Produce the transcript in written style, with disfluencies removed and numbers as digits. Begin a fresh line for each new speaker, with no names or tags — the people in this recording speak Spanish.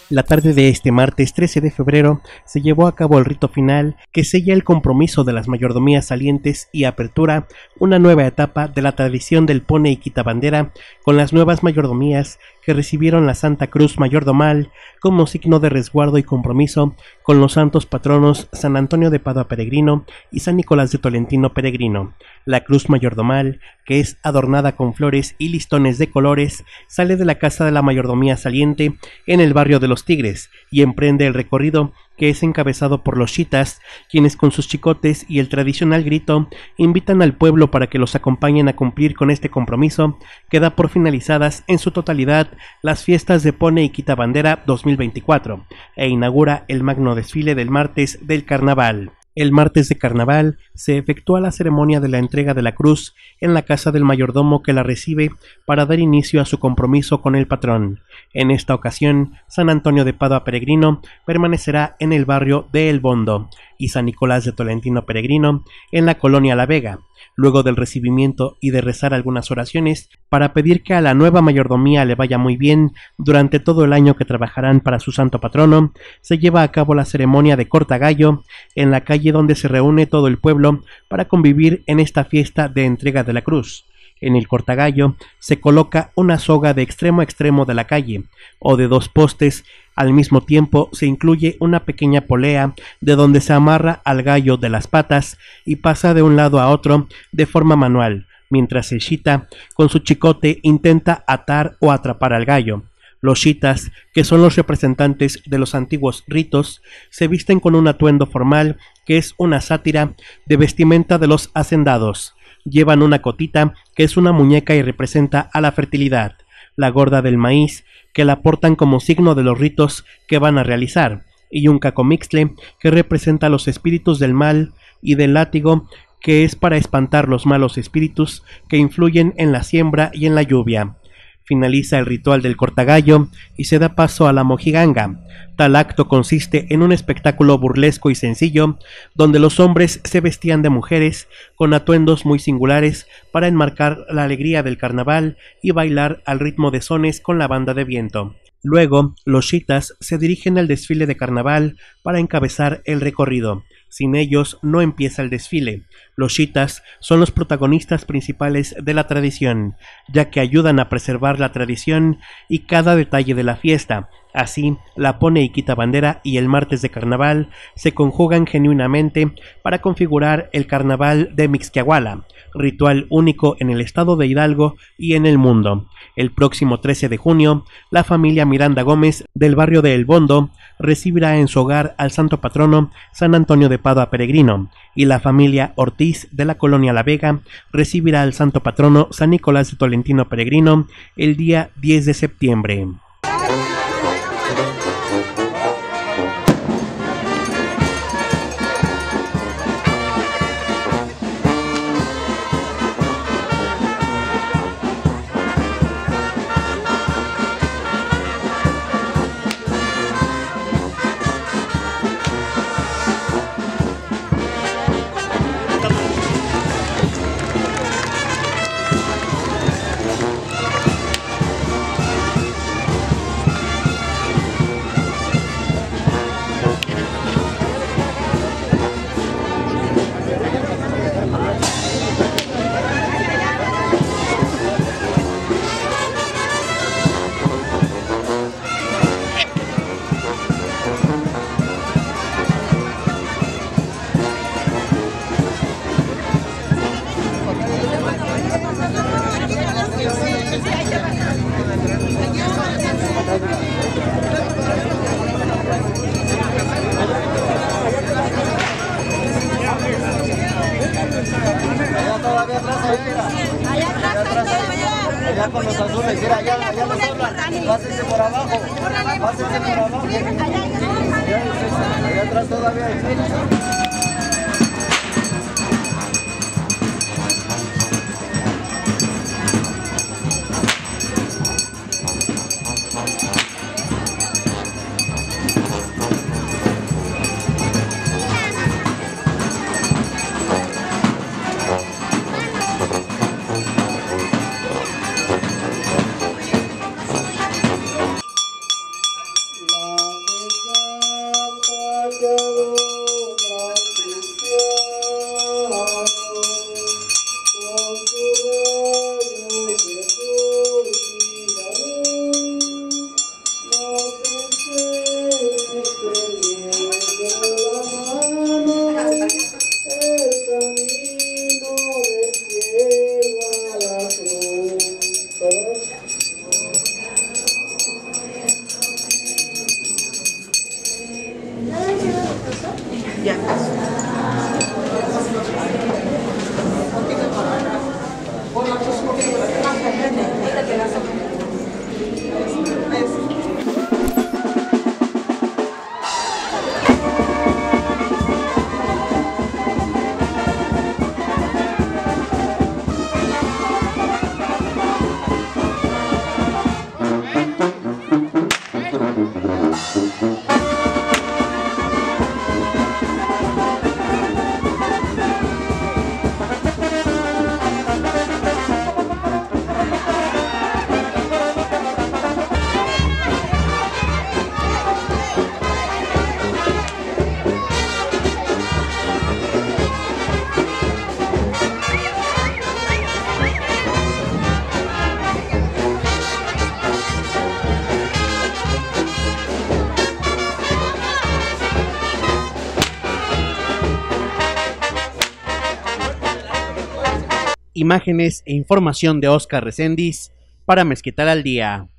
La tarde de este martes 13 de febrero se llevó a cabo el rito final que sella el compromiso de las mayordomías salientes y apertura una nueva etapa de la tradición del pone y quita bandera con las nuevas mayordomías que recibieron la Santa Cruz Mayordomal como signo de resguardo y compromiso con los santos patronos San Antonio de Padua Peregrino y San Nicolás de Tolentino Peregrino. La Cruz Mayordomal, que es adornada con flores y listones de colores, sale de la casa de la mayordomía saliente en el barrio de Los Tigres y emprende el recorrido que es encabezado por los chitas, quienes con sus chicotes y el tradicional grito invitan al pueblo para que los acompañen a cumplir con este compromiso, que da por finalizadas en su totalidad las fiestas de Pone y Quita Bandera 2024 e inaugura el magno desfile del martes del carnaval. El martes de carnaval se efectúa la ceremonia de la entrega de la cruz en la casa del mayordomo que la recibe para dar inicio a su compromiso con el patrón. En esta ocasión, San Antonio de Padua Peregrino permanecerá en el barrio de El Bondo y San Nicolás de Tolentino Peregrino en la colonia La Vega. Luego del recibimiento y de rezar algunas oraciones para pedir que a la nueva mayordomía le vaya muy bien durante todo el año que trabajarán para su santo patrono, se lleva a cabo la ceremonia de Cortagallo en la calle donde se reúne todo el pueblo para convivir en esta fiesta de entrega de la cruz. En el Cortagallo se coloca una soga de extremo a extremo de la calle, o de 2 postes. Al mismo tiempo se incluye una pequeña polea de donde se amarra al gallo de las patas y pasa de un lado a otro de forma manual, mientras el chita con su chicote intenta atar o atrapar al gallo. Los chitas, que son los representantes de los antiguos ritos, se visten con un atuendo formal que es una sátira de vestimenta de los hacendados. Llevan una cotita, que es una muñeca y representa a la fertilidad, la gorda del maíz, que la portan como signo de los ritos que van a realizar, y un cacomixtle, que representa a los espíritus del mal, y del látigo, que es para espantar los malos espíritus que influyen en la siembra y en la lluvia. Finaliza el ritual del cortagallo y se da paso a la mojiganga. Tal acto consiste en un espectáculo burlesco y sencillo, donde los hombres se vestían de mujeres con atuendos muy singulares para enmarcar la alegría del carnaval y bailar al ritmo de sones con la banda de viento. Luego, los chitas se dirigen al desfile de carnaval para encabezar el recorrido. Sin ellos no empieza el desfile. Los chitas son los protagonistas principales de la tradición, ya que ayudan a preservar la tradición y cada detalle de la fiesta. Así, la Pone y Quita Bandera y el martes de carnaval se conjugan genuinamente para configurar el carnaval de Mixquiahuala, ritual único en el estado de Hidalgo y en el mundo. El próximo 13 de junio, la familia Miranda Gómez del barrio de El Bondo recibirá en su hogar al santo patrono San Antonio de Padua Peregrino, y la familia Ortiz de la colonia La Vega recibirá al santo patrono San Nicolás de Tolentino Peregrino el día 10 de septiembre.
Allá con los azules, mira, allá nos hablan. Pásense por abajo. Pásense por abajo. Allá atrás todavía hay.
Imágenes e información de Oscar Reséndiz para Mezquital al Día.